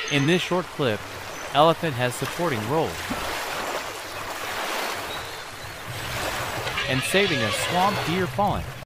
In this short clip, elephant has supporting roles and saving a swamp deer fawn.